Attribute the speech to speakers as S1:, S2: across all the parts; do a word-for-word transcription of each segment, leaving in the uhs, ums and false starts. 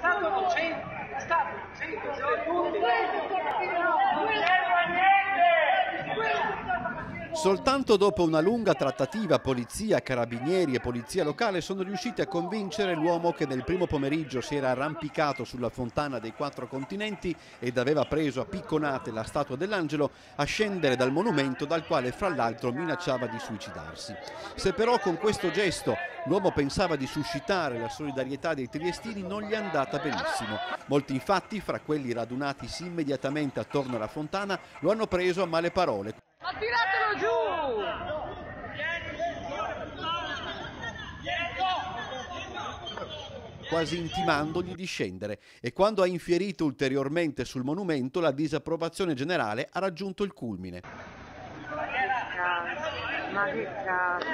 S1: stato innocente, è stato innocente,
S2: Soltanto dopo una lunga trattativa polizia, carabinieri e polizia locale sono riusciti a convincere l'uomo che nel primo pomeriggio si era arrampicato sulla fontana dei Quattro Continenti ed aveva preso a picconate la statua dell'angelo a scendere dal monumento dal quale fra l'altro minacciava di suicidarsi. Se però con questo gesto l'uomo pensava di suscitare la solidarietà dei triestini non gli è andata benissimo. Molti infatti, fra quelli radunatisi immediatamente attorno alla fontana, lo hanno preso a male parole.
S3: Ma tiratelo giù!
S2: Quasi intimandogli di scendere, e quando ha infierito ulteriormente sul monumento la disapprovazione generale ha raggiunto il culmine.
S3: Ma che cazzo!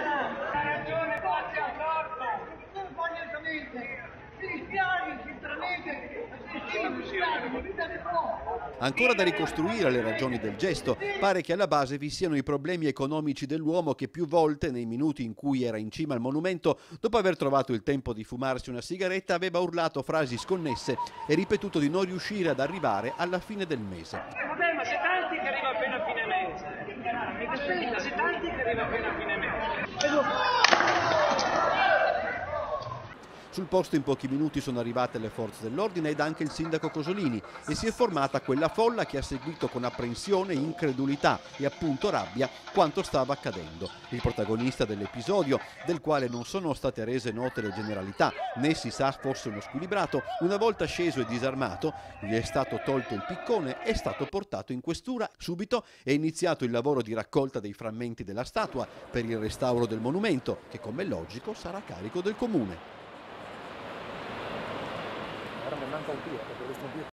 S2: Ancora da ricostruire le ragioni del gesto. Pare che alla base vi siano i problemi economici dell'uomo che più volte, nei minuti in cui era in cima al monumento, dopo aver trovato il tempo di fumarsi una sigaretta, aveva urlato frasi sconnesse e ripetuto di non riuscire ad arrivare alla fine del mese.
S1: Vabbè, ma c'è tanti che arriva appena a fine mese. Aspetta, c'è tanti che arriva appena a fine mese.
S2: Sul posto in pochi minuti sono arrivate le forze dell'ordine ed anche il sindaco Cosolini e si è formata quella folla che ha seguito con apprensione, incredulità e appunto rabbia quanto stava accadendo. Il protagonista dell'episodio, del quale non sono state rese note le generalità, né si sa fosse uno squilibrato, una volta sceso e disarmato, gli è stato tolto il piccone e è stato portato in questura. Subito è iniziato il lavoro di raccolta dei frammenti della statua per il restauro del monumento, che come è logico sarà a carico del comune.
S4: Ahora me manca un tío, porque es un tío.